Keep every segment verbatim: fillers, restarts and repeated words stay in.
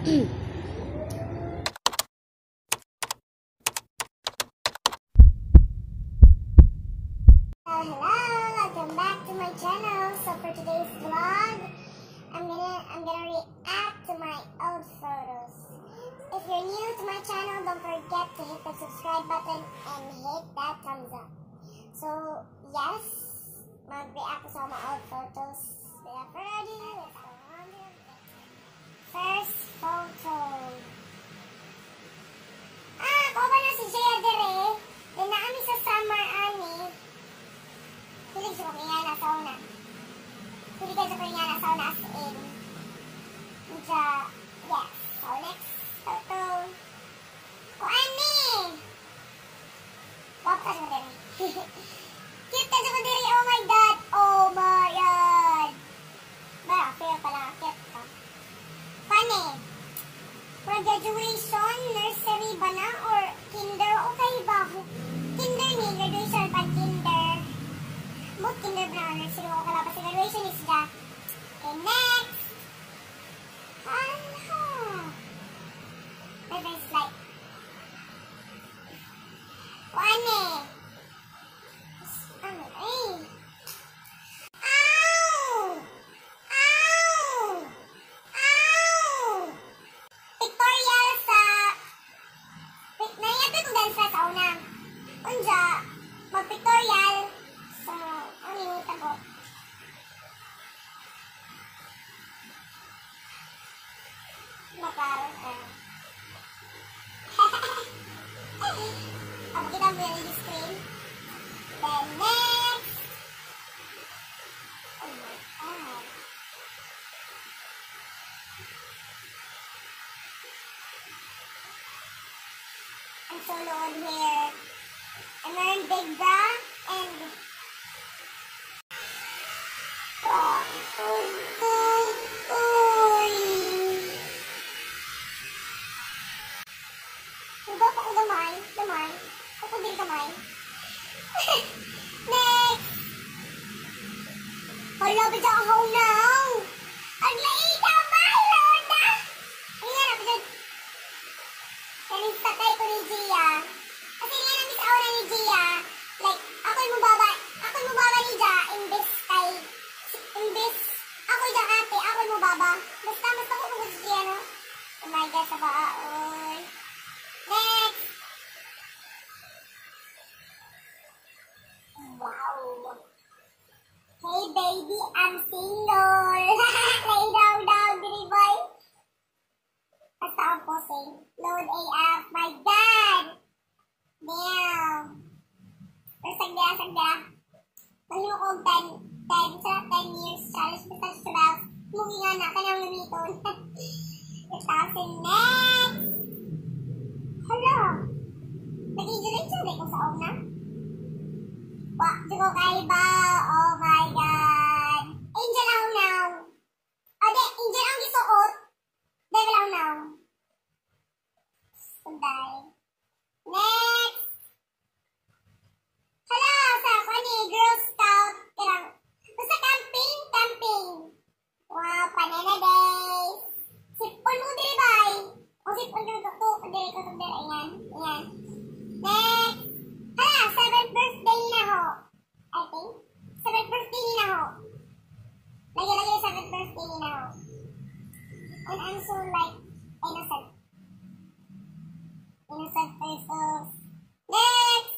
Welcome back to my channel. So for today's vlog, I'm gonna I'm gonna react to my old photos. If you're new to my channel, don't forget to hit the subscribe button and hit that thumbs up. So yes, mag-react sa mga old photos. Without further ado, let's go on to the first photo. Ah, ko ba na si Jaya dire? Then naami sa summer ani. Hilig siya kung nga na sauna. Hilig ka siya kung nga na sauna as in. Medya, yes. So next photo. O ani! Wap ka siya din. Cute ka siya din. Oh my god. Oh my god. Ba, fair pala. Cute ka. Funny. For graduation, nursery ba na? Or kinder? Okay ba? Kinder ni. Graduation pa kinder. Both kinder ba na? Nursery ko kalabas. Graduation is the. Okay, next. Aha. My friend's like. O ano eh? Ano eh? Ow! Ow! Ow! Pictorial sa... Wait, naiyabi ko dahil sa sauna. Unja, mag-pictorial sa... Ano yung tago? Makaroon ka. Ako kita mo yung screen. Then next. Oh my god. I'm so low here. I'm wearing big bra and oh, oh, oh, oh. Diba pa ko damay? Damay? Ako din damay? Next! Hala, bida ako now! Ang laing damay, Lola! Ay nga na, bida. Kanin tatay ko ni Gia. Kasi nga namin sa aura ni Gia, like, ako'y mababa, ako'y mababa ni Gia, imbes kay, imbes, ako'y Gia ate, ako'y mababa. Basta, basta ko kung si Gia, no? Oh my God, sa baa, oy. Next! Wow! Hey baby, I'm single! Lay down down, diri boy! Basta ang posing. Load A F, my God! Damn! Pero sagda, sagda. Pagino ko ten, ten, sa ten years challenge, basta sa movie nga na, kanyang lumiton. two thousand next! Hala! Nag-i-direct siya rin ko sa una. Wah, di ko kaiba. Oh my God. Angel ako now. O de, Angel ang gisuot. Devil ako now. Sunday. Next! Hala! Sa ako ni Girl Scout. Kirang, basta camping, camping. Wow, panana days. Sipon mo diri bay. O sipon ko to, diri ko to diri. Ayan, ayan. Next! Hala, seventh birthday na ho. I think. seventh birthday na ho. Lagi-lagi seventh birthday na ho. And I'm so like, innocent. Innocent persons. Next!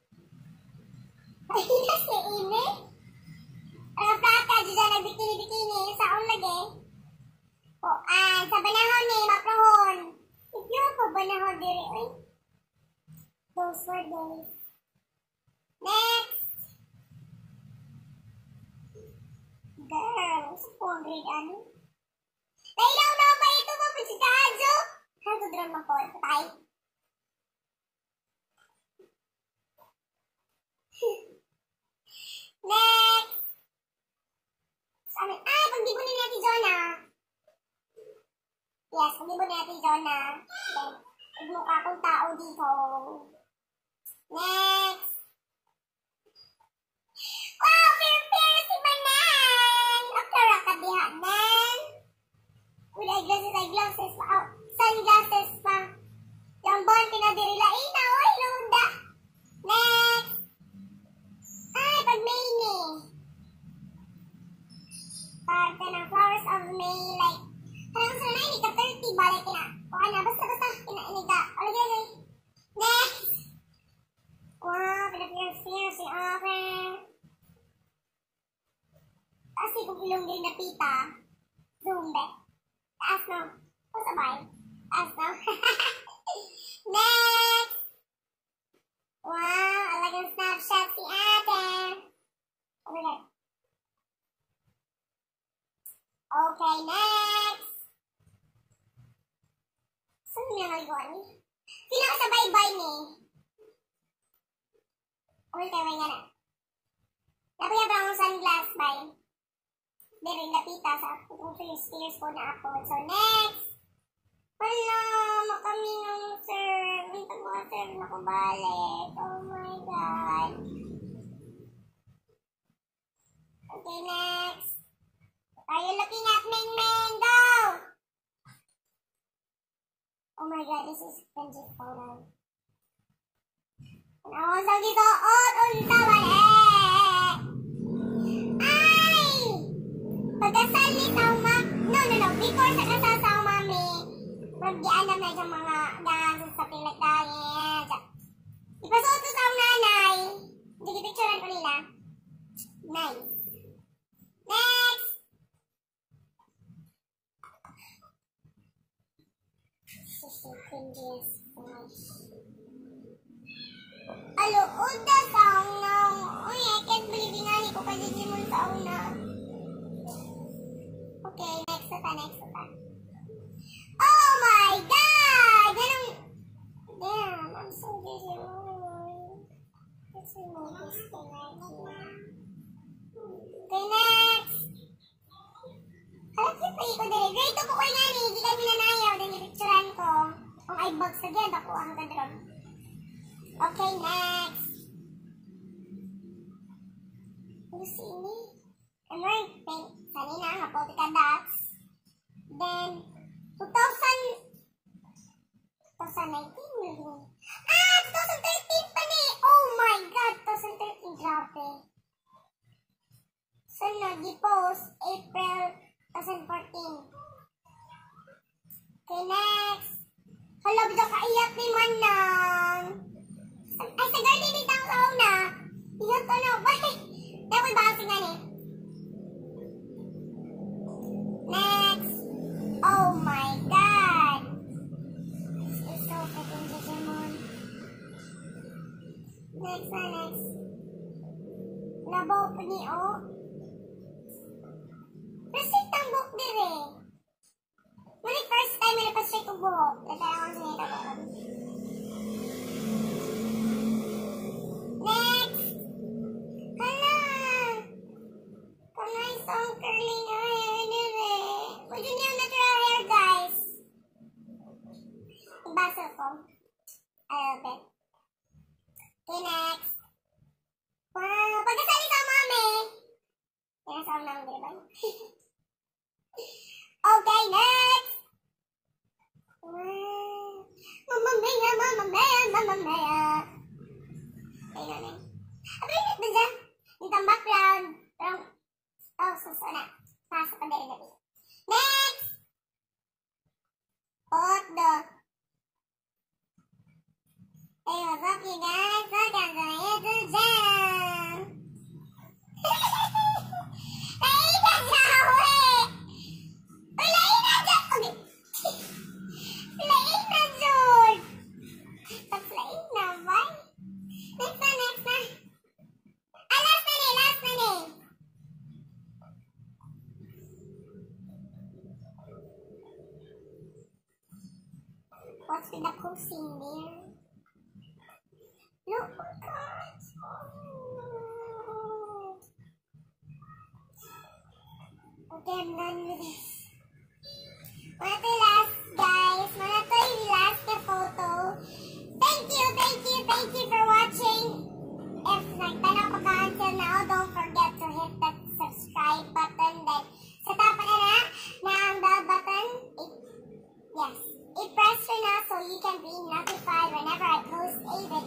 Ay, kasi ini. Ang plata, dyan nagbikini-bikini. Saan lagi? O, ah, sa banahon ni, maprohon. Ipyo ko banahon diri, oy. Those were days. Next! Girl, sa phone grade ano? Nailaw na ba ito mo pa si Kajo? Kajo drone mo ko, ito tayo. Next! Sabi, ay, pagdibunin natin Jonah. Yes, pagdibunin natin Jonah. Then, magmukha akong tao dito. Next! Wow! Fair-fair si Manan! After ka diha, man! With eyeglasses, eyeglasses. Wow! fine. As no. Next! Wow, alagang snapshot si ate. Over there. Okay, next! Saan niya naliguan ni? Sino ka sa bye-bye ni? Okay, tayo nga na. Napaya ba akong sunglass, bye? Pero yung lapita sa kung fears ko na ako. So, next! Wala, makami ng sir. Minta mo ka, sir, na ko balik. Oh my God. Okay, next. Are you looking at Ming Ming? Go! Oh my God, this is cringy photo. And I was like, ito, oh, unta man eh. Ay! Pagkasal ni Sauma, no, no, no, before sa kasal sa mami, magdian na medyo mga dangan sa pinagdangin. Ipasuot ko sa nanay. Hindi picturean ko nila. Nice. Next! This is so cringy as gosh. Alo, uda sa unang. Uy, I can't believe nga ni ko kasi di mo sa una. Okay, next na ta, next na ta. Oh my God! Ganun. Damn, I'm so busy. Let's remove this thing right here. Okay, next. Alam siya pa ko dali. Grade two po ko nga ni. Hindi kami nanayaw. Then i-picturean ko. Kung ay box again, ako ang kadrog. Okay, next. Lucy ini. I'm wearing pink. Sanina, Hapotica dots. Then, twenty nineteen. Ah, twenty thirteen pa ni. Oh my God, twenty thirteen. Grabe. Sunod, di-post, April twenty fourteen. Okay, next. Hala, bida kaiyak ni Manang. Ay, sa garden dito ang sauna. Iyon to no. Bakit? Dapat basi nga ni. Next. Oh my God. This is so freaking Digimon. Next na, next. Nabaw po ni, oh. Receipt ang book din eh. Muli first time na napasray ko buhok. Ito lang ang sinita ko. Next! Hala! Kamay song curling na hair din eh. Pwede niyo yung natural hair, guys. Ibasa ko. A little bit. Okay, next. Wow! Pagkasali sa mami! Pinasawang namin, di ba? Okay, next! Wow! Mama Mia, Mama Mia, Mama Mia! Okay, na, abay, na dyan. Dito ang background. Pero, oh, suso na. Pasok ka dali dali. Next! Hot dog. Hey, what's up, you guys? Welcome to my YouTube channel. Lain na siya, eh! Lain na siya! Okay. Lain na, George! Tapos lain na, bye? Next na, next na. Ah, last na ni, last na ni. What's with the coasting there? Look, guys. Okay, I'm done with this. Muna to last, guys. Muna to yung last na photo. Thank you, thank you, thank you for watching. If nagtanaw pa ka until now, don't forget to hit that subscribe button. Then, sa tapa na na, na ang bell button, it, yes, i-press yun na so you can be notified whenever I post a video.